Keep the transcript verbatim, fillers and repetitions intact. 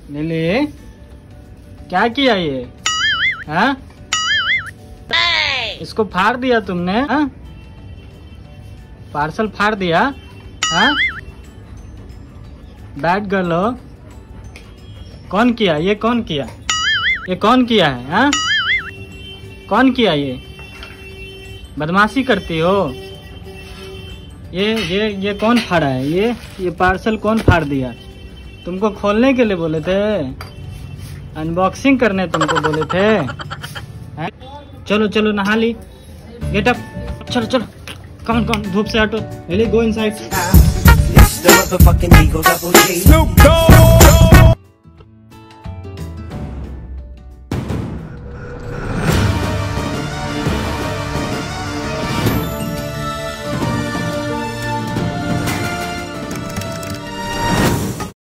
Lily क्या किया ये? हाँ इसको फाड़ दिया तुमने? हाँ पार्सल फाड़ दिया? हाँ बैड गर्ल हो। कौन किया ये? कौन किया ये? कौन किया है? हाँ कौन किया ये? बदमाशी करती हो? ये ये ये कौन फाड़ा है? ये ये पार्सल कौन फाड़ दिया? तुमको खोलने के लिए बोले थे, अनबॉक्सिंग करने तुमको बोले थे। है? चलो चलो नहा ली, गेट अप, चलो चलो, कौन कौन धूप से हटो, गो इनसाइड।